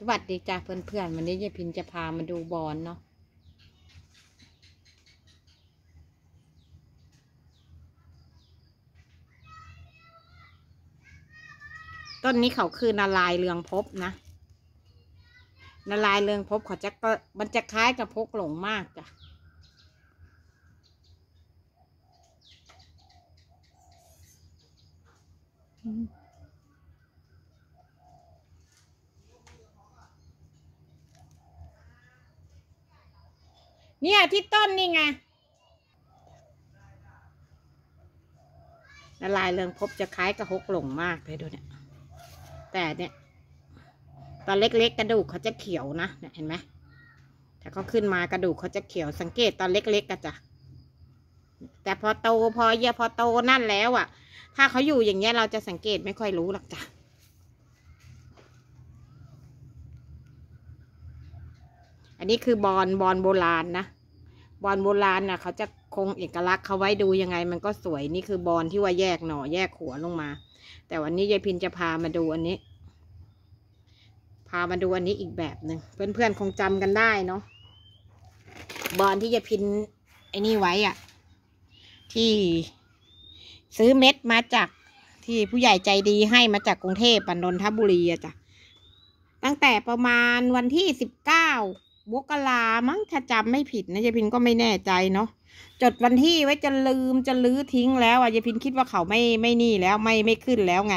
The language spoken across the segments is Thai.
สวัสดีจ้าเพื่อนๆวันนี้ยายพินจะพามาดูบอลเนาะต้นนี้เขาคือนารายณ์เรืองภพนะนารายณ์เรืองภพเขาจะก็มันจะคล้ายกับพกหลงมากจ้ะเนี่ยที่ต้นนี่ไงนารายณ์เรืองภพจะคล้ายกับพกหลงมากเลยดูเนี่ยแต่เนี่ยตอนเล็กๆกระดูกเขาจะเขียวนะเนี่ยเห็นไหมถ้าเขาขึ้นมากระดูกเขาจะเขียวสังเกตตอนเล็กๆกันจ้ะแต่พอโตพอโตนั่นแล้วอ่ะถ้าเขาอยู่อย่างเงี้ยเราจะสังเกตไม่ค่อยรู้หรอกจ้ะอันนี้คือบอลโบราณนะบอลโบราณน่ะเขาจะคงเอกลักษณ์เขาไว้ดูยังไงมันก็สวยนี่คือบอลที่ว่าแยกหน่อแยกหัวลงมาแต่วันนี้ยายพินจะพามาดูอันนี้อีกแบบหนึ่งเพื่อนๆคงจำกันได้เนาะบอลที่ยายพินไอ้นี่ไว้อ่ะที่ซื้อเม็ดมาจากที่ผู้ใหญ่ใจดีให้มาจากกรุงเทพนนทบุรีอะจ้ะตั้งแต่ประมาณวันที่19 มกรามั้งถ้าจำไม่ผิดนะยายพินก็ไม่แน่ใจเนาะจดวันที่ไว้จะลืมจะลื้อทิ้งแล้วอะยายพินคิดว่าเขาไม่นี่แล้วไม่ขึ้นแล้วไง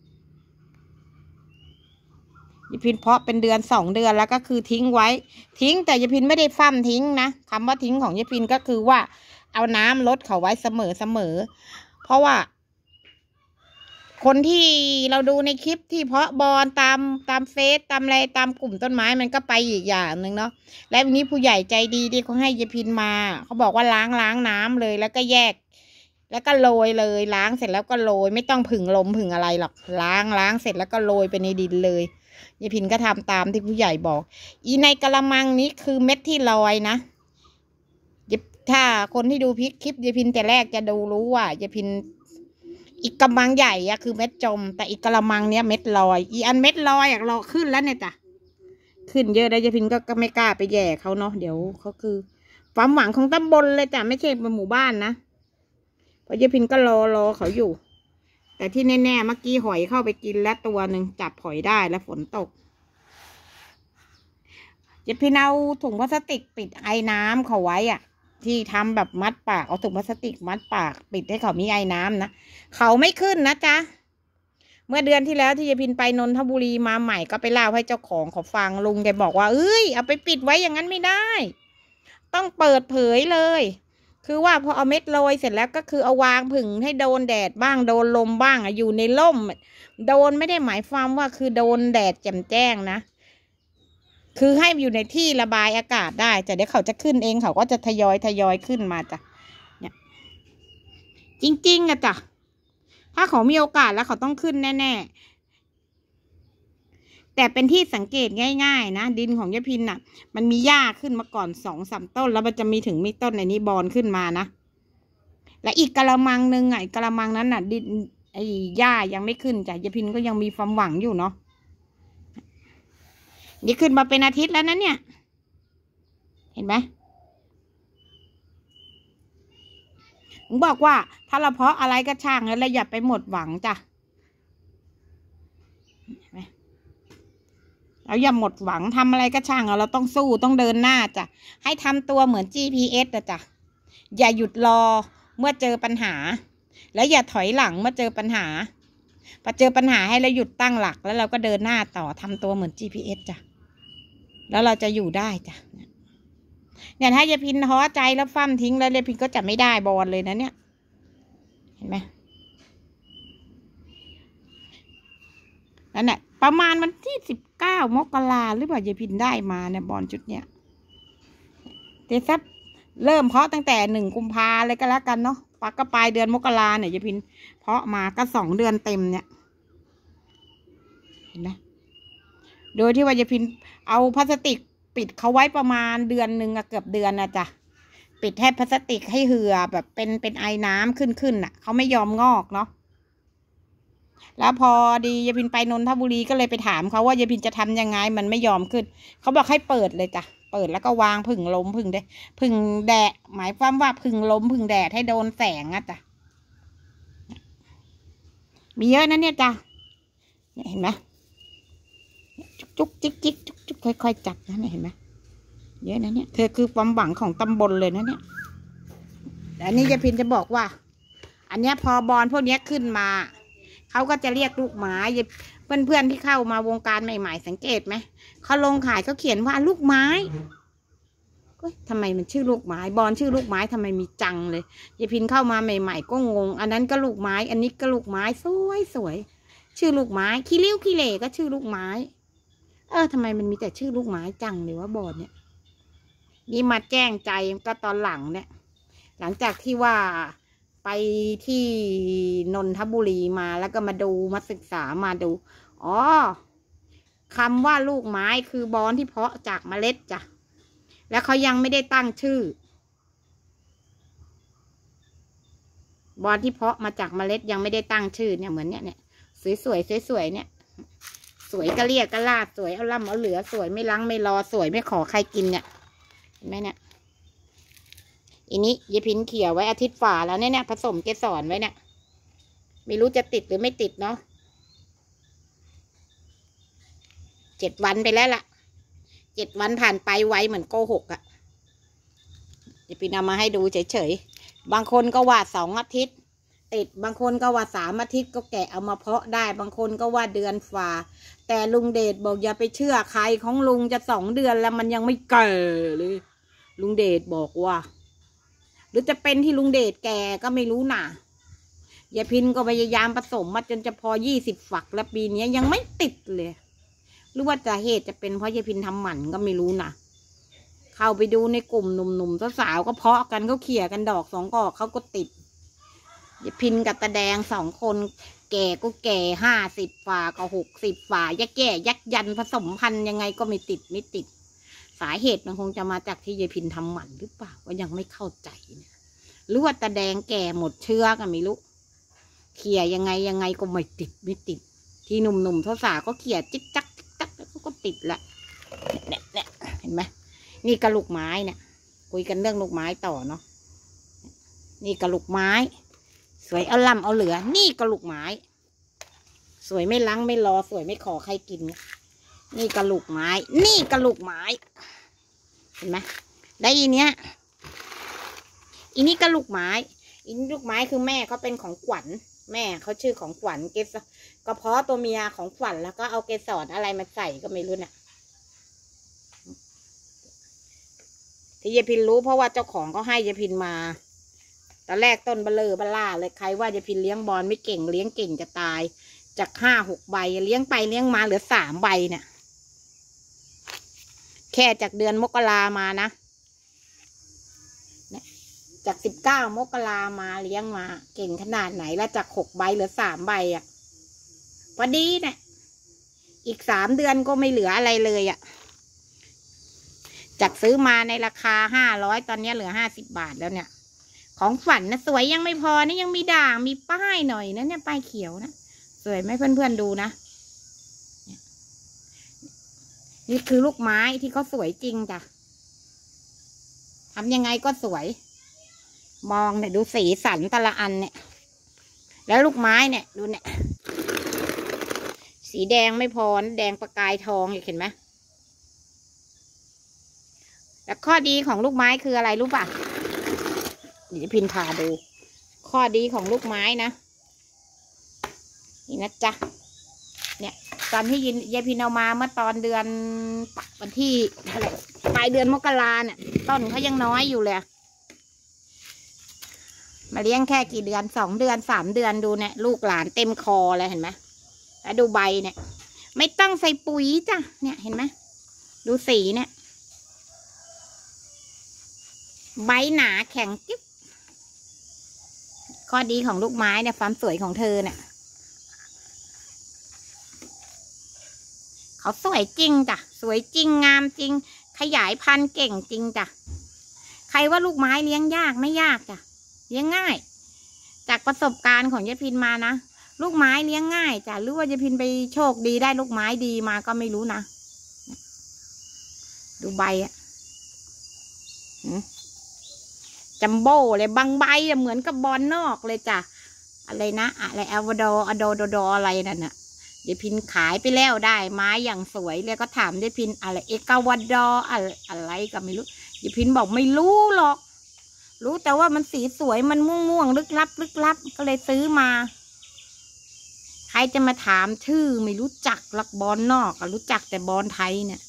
ยายพินเพาะเป็นเดือน2 เดือนแล้วก็คือทิ้งไว้แต่ยายพินไม่ได้ฟั่มทิ้งนะคำว่าทิ้งของยายพินก็คือว่าเอาน้ำลดเขาไว้เสมอเพราะว่าคนที่เราดูในคลิปที่เพาะบอลตามเฟซตามอะไรตามกลุ่มต้นไม้มันก็ไปอีกอย่างหนึ่งเนาะและวันนี้ผู้ใหญ่ใจดีที่เขาให้ยายพินมาเขาบอกว่าล้างน้ำเลยแล้วก็แยกแล้วก็โรยเลยล้างเสร็จแล้วก็โรยไม่ต้องผึ่งลมผึ่งอะไรหรอกล้างเสร็จแล้วก็โรยไปในดินเลยยายพินก็ทำตามที่ผู้ใหญ่บอกอีในกะละมังนี้คือเม็ดที่ลอยนะถ้าคนที่ดูคลิปยายพินแต่แรกจะรู้ว่ายายพินอีกกะละมังใหญ่อะคือเม็ดจมแต่อีกกะละมังเนี้ยเม็ดลอยอีอันเม็ดลอยอะรอขึ้นแล้วเนี่ยจ้ะขึ้นเยอะได้ยายพินก็ไม่กล้าไปแย่เขาเนาะเดี๋ยวเขาคือความหวังของตำบลเลยจ้ะไม่ใช่หมู่บ้านนะเพราะยายพินก็รอเขาอยู่แต่ที่แน่ๆเมื่อกี้หอยเข้าไปกินแล้วตัวหนึ่งจับหอยได้แล้วฝนตกยายพินเอาถุงพลาสติกปิดไอ้น้ำเขาไว้อะที่ทำแบบมัดปากเอาถุงพลาสติกมัดปากปิดให้เขามีไอ้น้ำนะเขาไม่ขึ้นนะจ๊ะเมื่อเดือนที่แล้วที่ยายพินไปนนทบุรีมาใหม่ก็ไปเล่าให้เจ้าของเขาฟังลุงแกบอกว่าเอ้ยเอาไปปิดไว้อย่างนั้นไม่ได้ต้องเปิดเผยเลยคือว่าพอเอาเม็ดโรยเสร็จแล้วก็คือเอาวางผึ่งให้โดนแดดบ้างโดนลมบ้างอยู่ในร่มโดนไม่ได้หมายความว่าคือโดนแดดแจ่มแจ้งนะคือให้อยู่ในที่ระบายอากาศได้แต่เดี๋ยวเขาจะขึ้นเองเขาก็จะทยอยขึ้นมาจ้ะเนี่ยจริงๆอะจ้ะถ้าเขามีโอกาสแล้วเขาต้องขึ้นแน่ๆแต่เป็นที่สังเกตง่ายๆนะดินของยายพินน่ะมันมีหญ้าขึ้นมาก่อน2-3 ต้นแล้วมันจะมีต้นในนี้บอนขึ้นมานะและอีกกะละมังนึงไงกะละมังนั้นน่ะดินไอ้หญ้ายังไม่ขึ้นจ้ะยายพินก็ยังมีความหวังอยู่เนาะนี่ขึ้นมาเป็นอาทิตย์แล้วนะเนี่ยเห็นไหมผมบอกว่าถ้าเราเพาะอะไรก็ช่างแล้วอย่าไปหมดหวังจ้ะเราอย่าหมดหวังทำอะไรก็ช่างเราต้องสู้ต้องเดินหน้าจ้ะให้ทำตัวเหมือน GPS อะจ้ะอย่าหยุดรอเมื่อเจอปัญหาและอย่าถอยหลังเมื่อเจอปัญหาพอเจอปัญหาให้เราหยุดตั้งหลักแล้วเราก็เดินหน้าต่อทำตัวเหมือน GPS จ้ะแล้วเราจะอยู่ได้จ้ะเนี่ยถ้ายายพินท้อใจแล้วฟั่มทิ้งแล้วยายพินก็จะไม่ได้บอลเลยนะเนี่ยเห็นไหมนั่นแหละประมาณวันที่19 มกราหรือเปล่ายายพินได้มาเนี่ยบอลชุดเนี้ยเดี๋ยวซับเริ่มเพาะตั้งแต่1 กุมภาเลยก็แล้วกันเนาะปักก็ปลายเดือนมกราเนี่ยยายพินเพาะมาก็2 เดือนเต็มเนี่ยเห็นไหมโดยที่ว่ายายพินเอาพลาสติกปิดเขาไว้ประมาณเดือนหนึ่งอะเกือบเดือนนะจ๊ะปิดให้พลาสติกให้เหือแบบเป็นไอน้ำขึ้นน่ะเขาไม่ยอมงอกเนาะแล้วพอดียายพินไปนนทบุรีก็เลยไปถามเขาว่ายายพินจะทำยังไงมันไม่ยอมขึ้นเขาบอกให้เปิดเลยจ้ะเปิดแล้วก็วางผึ่งลมผึ่งแดดหมายความว่าผึ่งลมผึ่งแดดให้โดนแสงอะจ้ะมีเยอะนะเนี่ยจ้ะเห็นไหมจุกจิกจิกจุกค่อยๆจับนะเนี่ยเห็นไหมเยอะนะเนี่ยเธอคือความหวังของตำบลเลยนะเนี่ยแต่อันนี้ยายพินจะบอกว่าอันเนี้ยพอบอลพวกนี้ขึ้นมาเขาก็จะเรียกลูกไม้เพื่อนๆที่เข้ามาวงการใหม่ๆสังเกตไหมเขาลงขายเขาเขียนว่าลูกไม้ทำไมมันชื่อลูกไม้บอลชื่อลูกไม้ทำไมมีจังเลยยายพินเข้ามาใหม่ๆก็งงอันนั้นก็ลูกไม้อันนี้ก็ลูกไม้สวยชื่อลูกไม้ขี้ริ้วขี้เหร่ก็ชื่อลูกไม้ทำไมมันมีแต่ชื่อลูกไม้จังเลยวะบอลเนี่ยนี่มาแจ้งใจก็ตอนหลังเนี่ยหลังจากที่ว่าไปที่นนทบุรีมาแล้วก็มาดูมาศึกษามาดูคำว่าลูกไม้คือบอนที่เพาะจากเมล็ดจ้ะแล้วเขายังไม่ได้ตั้งชื่อบอนที่เพาะมาจากเมล็ดยังไม่ได้ตั้งชื่อเนี่ยเหมือนเนี่ยสวยเนี่ยสวยก็เรียกก็ลาดสวยเอาล่ำเอาเหลือสวยไม่ลังไม่รอสวยไม่ขอใครกินเนี่ยเห็นไหมเนี่ยอันนี้ยายพินเขี่ยไว้อาทิตย์ฝ่าแล้วเนี่ยผสมเกสรไว้เนี่ยไม่รู้จะติดหรือไม่ติดเนาะ7 วันไปแล้วล่ะ7 วันผ่านไปไวเหมือนโกหกอะยายพินเอามาให้ดูเฉยๆบางคนก็ว่า2 อาทิตย์ติดบางคนก็ว่า3 อาทิตย์ก็แกะเอามาเพาะได้บางคนก็ว่าเดือนฝ่าแต่ลุงเดชบอกอย่าไปเชื่อใครของลุงจะ2 เดือนแล้วมันยังไม่แก่เลยลุงเดชบอกว่าหรือจะเป็นที่ลุงเดชแกก็ไม่รู้น่ะยายพินก็พยายามผสมมาจนจะพอ20 ฝักแล้วปีนี้ยังไม่ติดเลยหรือว่าสาเหตุจะเป็นเพราะยายพินทำหมันก็ไม่รู้น่ะเข้าไปดูในกลุ่มหนุ่มๆสาวๆก็เพาะกันเขาเขี่ยกันดอก2 กอกเขาก็ติดยายพินกับตาแดง2 คนแก่ก็แก่50 ฝ่าก็60 ฝ่ายักแก่ยักยันผสมพันธุ์ยังไงก็ไม่ติดสาเหตุมันคงจะมาจากที่ยายพินทำหมันหรือเปล่าก็ยังไม่เข้าใจเนี่ยหรือว่าตาแดงแก่หมดเชื้อกันไม่รู้เขี่ยยังไงก็ไม่ติดที่หนุ่มๆสาวๆก็เขี่ยจิ๊กจักแล้วก็ติดละเนี่ยเห็นไหมนี่กระลูกไม้เนี่ยคุยกันเรื่องลูกไม้ต่อเนาะนี่กระลูกไม้สวยเอาล่ำเอาเหลือนี่กระลูกไม้สวยไม่ลังไม่รอสวยไม่ขอใครกินนี่กระลูกไม้นี่กระลูกไม้เห็นไหมได้อีเนี้ยอีนี่กระลูกไม้อีนี่ลูกไม้คือแม่เขาเป็นของขวัญแม่เขาชื่อของขวัญกระเพาะตัวเมียของขวัญแล้วก็เอาเกสรอะไรมาใส่ก็ไม่รู้เนี่ยที่ยายพินรู้เพราะว่าเจ้าของเขาให้ยายพินมาตอนแรกต้นเบลอเบล่าเลยใครว่ายายพินเลี้ยงบอลไม่เก่งเลี้ยงเก่งจะตายจาก5-6 ใบเลี้ยงไปเลี้ยงมาเหลือ3 ใบเนี่ยแค่จากเดือนมกรามานะจาก19 มกรามาเลี้ยงมาเก่งขนาดไหนแล้วจาก6 ใบเหลือ3 ใบอ่ะพอดีเนี่ยอีก3 เดือนก็ไม่เหลืออะไรเลยอ่ะจากซื้อมาในราคา500ตอนนี้เหลือ50 บาทแล้วเนี่ยของฝันนะสวยยังไม่พอนะยังมีด่างมีป้ายหน่อยนะเนี่ยป้ายเขียวนะสวยไหมเพื่อนๆดูนะนี่คือลูกไม้ที่เขาสวยจริงจ้ะทำยังไงก็สวยมองเนี่ยดูสีสันแต่ละอันเนี่ยแล้วลูกไม้เนี่ยดูเนี่ยสีแดงไม่พอแดงประกายทองเห็นไหมแล้วข้อดีของลูกไม้คืออะไรรู้ป่ะเดี๋ยวพินพาดูข้อดีของลูกไม้นะนี่นะจ๊ะเนี่ยตอนที่ยายพินเอามาเมื่อตอนเดือนวันที่ปลายเดือนมกราเนี่ยต้นเขายังน้อยอยู่เลยมาเลี้ยงแค่กี่เดือน2 เดือน3 เดือนดูเนี่ยลูกหลานเต็มคอเลยเห็นไหมแล้วดูใบเนี่ยไม่ต้องใส่ปุ๋ยจ้ะเนี่ยเห็นไหมดูสีเนี่ยใบหนาแข็งจิ๊บข้อดีของลูกไม้เนี่ยความสวยของเธอเนี่ยเขาสวยจริงจ้ะสวยจริงงามจริงขยายพันธุ์เก่งจริงจ้ะใครว่าลูกไม้เลี้ยงยากไม่ยากจ้ะเลี้ยงง่ายจากประสบการณ์ของยายพินมานะลูกไม้เลี้ยงง่ายจ้ะหรือว่ายายพินไปโชคดีได้ลูกไม้ดีมาก็ไม่รู้นะดูใบอะจัมโบ้เลยบางใบเหมือนกับบอลนอกเลยจ้ะอะไรนะอะไรอวดอโดอะไรนั่นน่ะยายพินขายไปแล้วได้ไม้อย่างสวยเลยก็ถามยายพินอะไรเอกวดออะไรก็ไม่รู้ยายพินบอกไม่รู้หรอกรู้แต่ว่ามันสีสวยมันม่วงลึกลับก็เลยซื้อมาใครจะมาถามชื่อไม่รู้จักหลักบอลนอกรู้จักแต่บอลไทยเนี่ย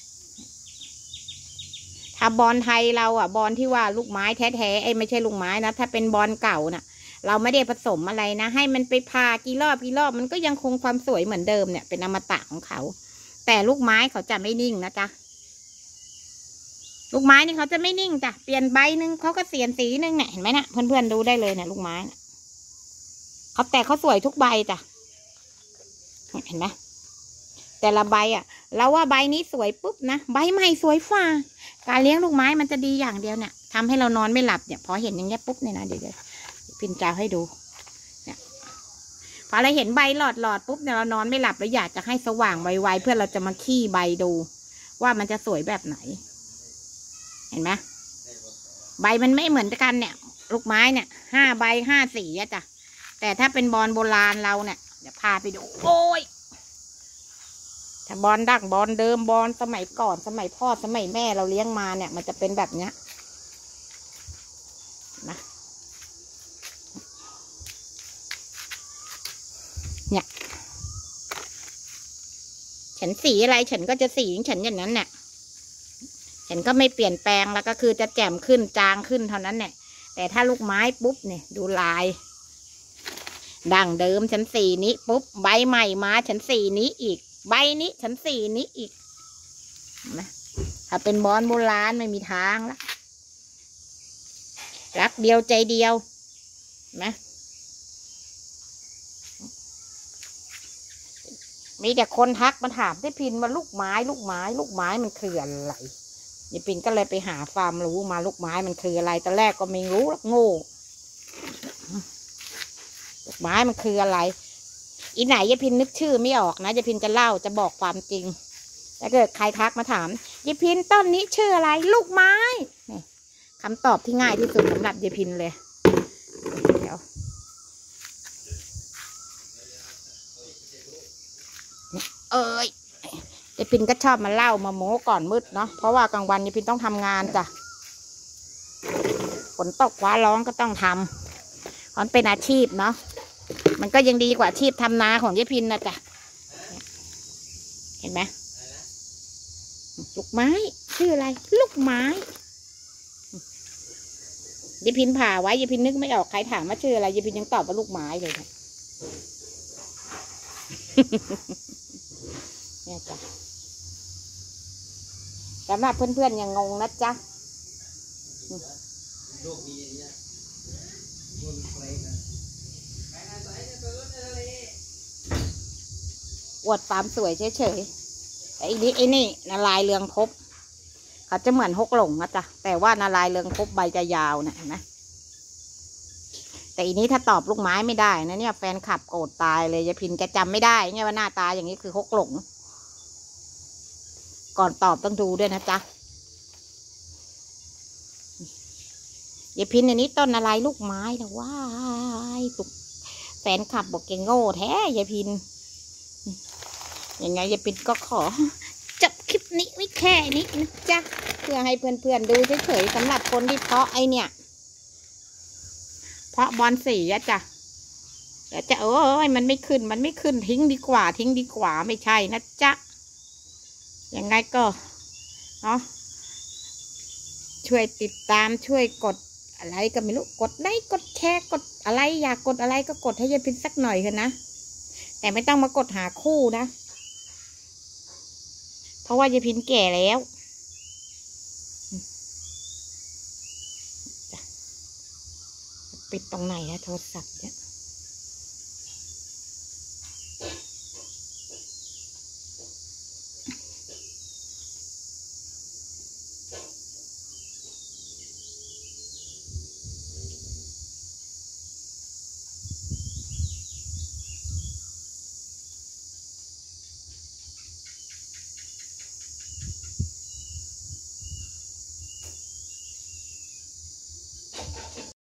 ถ้าบอลไทยเราบอลที่ว่าลูกไม้แท้ๆไม่ใช่ลูกไม้นะถ้าเป็นบอลเก่าน่ะเราไม่ได้ผสมอะไรนะให้มันไปพากี่รอบมันก็ยังคงความสวยเหมือนเดิมเนี่ยเป็นอมตะของเขาแต่ลูกไม้เขาจะไม่นิ่งนะจ๊ะลูกไม้นี่เขาจะไม่นิ่งจ้ะเปลี่ยนใบหนึ่งเขาก็เปลี่ยนสีหนึ่งเนี่ยเห็นไหมนะเพื่อนๆดูได้เลยเนี่ยลูกไม้เขาสวยทุกใบจ้ะเห็นไหมแต่ละใบเราว่าใบนี้สวยปุ๊บนะใบใหม่สวยฝ่าการเลี้ยงลูกไม้มันจะดีอย่างเดียวเนี่ยทำให้เรานอนไม่หลับเนี่ยพอเห็นอย่างเงี้ยปุ๊บเนี่ยนะเดี๋ยวพินจะให้ดูเนี่ยพอเราเห็นใบหลอดปุ๊บเนี่ยเรานอนไม่หลับแล้วอยากจะให้สว่างไวๆเพื่อเราจะมาขี้ใบดูว่ามันจะสวยแบบไหนเห็นไหมใบมันไม่เหมือนกันเนี่ยลูกไม้เนี่ย5 ใบ 5 สีจ้ะแต่ถ้าเป็นบอลโบราณเราเนี่ยเดี๋ยวพาไปดูโอ้ยถ้าบอลดั้งบอลเดิมบอลสมัยก่อนสมัยพ่อสมัยแม่เราเลี้ยงมาเนี่ยมันจะเป็นแบบเนี้ยนะเนี่ยฉันสีอะไรฉันก็จะสีฉันอย่างนั้นเนี่ยฉันก็ไม่เปลี่ยนแปลงแล้วก็คือจะแจ่มขึ้นจางขึ้นเท่านั้นเนี่ยแต่ถ้าลูกไม้ปุ๊บเนี่ยดูลายดั้งเดิมฉันสีนี้ปุ๊บใบใหม่มาฉันสีนี้อีกใบนี้ฉันสีนี้อีกนะถ้าเป็นบอลโบราณไม่มีทางแล้วรักเดียวใจเดียวนะมีแต่คนทักมาถามที่พินว่าลูกไม้มันคืออะไรยายพินก็เลยไปหาความรู้มาลูกไม้มันคืออะไรตอนแรกก็ไม่รู้โง่ลูกไม้มันคืออะไรอีไหนยายพินนึกชื่อไม่ออกนะยายพินจะเล่าจะบอกความจริงถ้าเกิดใครทักมาถามยายพินต้นนี้ชื่ออะไรลูกไม้นี่คำตอบที่ง่ายที่สุดสำหรับยายพินเลยเดี๋ยวยายพินก็ชอบมาเล่ามาโม้ก่อนมืดเนาะเพราะว่ากลางวันยายพินต้องทำงานจ้ะฝนตกฟ้าร้องก็ต้องทำเพราะเป็นอาชีพเนาะมันก็ยังดีกว่าอาชีพทำนาของยายพินนะจ๊ะเห็นไหมลูกไม้ชื่ออะไรลูกไม้ยายพินผ่าไว้ยายพินนึกไม่ออกใครถามว่าชื่ออะไรยายพินยังตอบว่าลูกไม้เลยเนี่ยจ้ะสำหรับเพื่อนๆยังงงนะจ๊ะอวดความสวยเฉยๆแต่ไอ้นี่นาลายเรืองภพเขาจะเหมือนฮกหลงนะจ๊ะแต่ว่านาลายเรืองภพใบจะยาวนะเห็นไหมแต่อีนี้ถ้าตอบลูกไม้ไม่ได้นะเนี่ยแฟนคลับโกรธตายเลยยายพินแกจำไม่ได้ไงว่าหน้าตาอย่างนี้คือฮกหลงก่อนตอบต้องดูด้วยนะจ๊ะยายพินอันนี้ต้นอะไรลูกไม้นะว้ายตุกแฟนคลับบอกแกโง่แท้ยายพินยังไงยายพินก็ขอจบคลิปนี้ไว้แค่นี้นะจ๊ะเพื่อให้เพื่อนๆดูเฉยๆสำหรับคนที่เพาะไอเนี่ยเพาะบอลสีจ้ะแต่จะมันไม่ขึ้นทิ้งดีกว่าไม่ใช่นะจ๊ะยังไงก็เนาะช่วยติดตามช่วยกดอะไรก็ไม่รู้กดไลค์กดแชร์กดอะไรอยากกดอะไรก็กดให้ยายพินสักหน่อยเถอะนะแต่ไม่ต้องมากดหาคู่นะเพราะว่ายายพินแก่แล้วปิดตรงไหนนะโทรศัพท์เนี่ย